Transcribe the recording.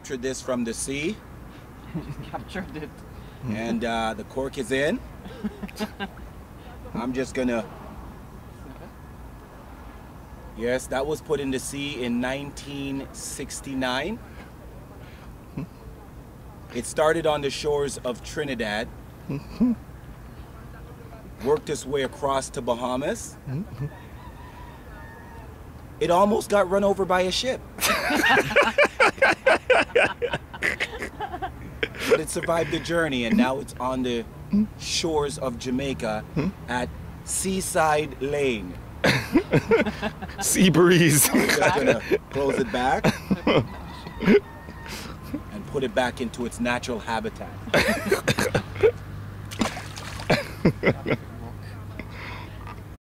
captured this from the sea. Captured it. And the cork is in. I'm just gonna... Yes, that was put in the sea in 1969. It started on the shores of Trinidad. Worked its way across to Bahamas. It almost got run over by a ship. But it survived the journey, and now it's on the shores of Jamaica at Seaside Lane. Sea breeze. I'm just gonna close it back and put it back into its natural habitat.